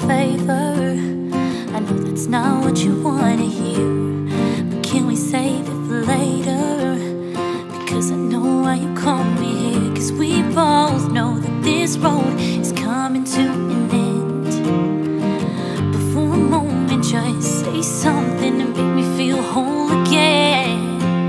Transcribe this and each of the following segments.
favor. I know that's not what you wanna hear, but can we save it for later? Because I know why you called me here. Cause we both know that this road is coming to an end. But for a moment just say something and make me feel whole again.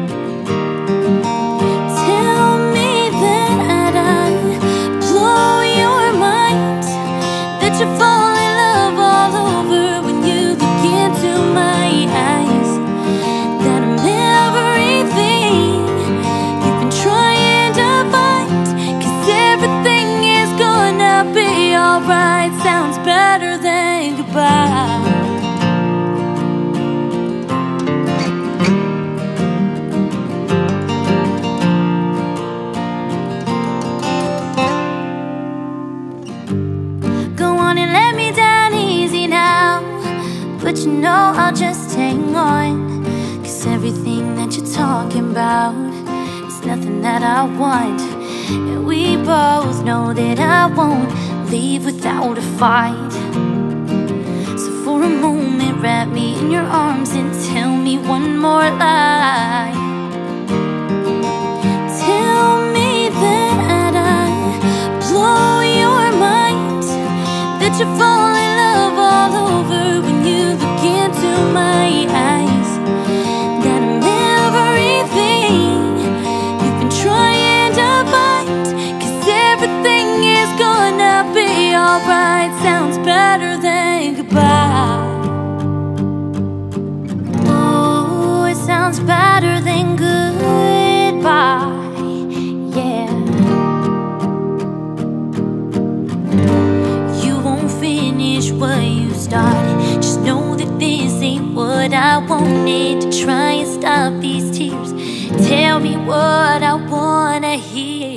Tell me that I blow your mind, that you fall in love all over when you look into my eyes, that I'm everything you've been trying to find. Cause everything is gonna be alright. Sounds better than goodbye. But you know I'll just hang on, cause everything that you're talking about is nothing that I want. And we both know that I won't leave without a fight. So for a moment wrap me in your arms and tell me one more lie. Tell me that I blow your mind, that you fall in love all over when you look into my eyes, that I'm everything you've been trying to find. Cause everything is gonna be alright. Sounds better than goodbye. Oh, it sounds better than goodbye. Yeah. You won't finish what you started. Just know that this ain't what I wanted. To try and stop these tears, tell me what I wanna hear.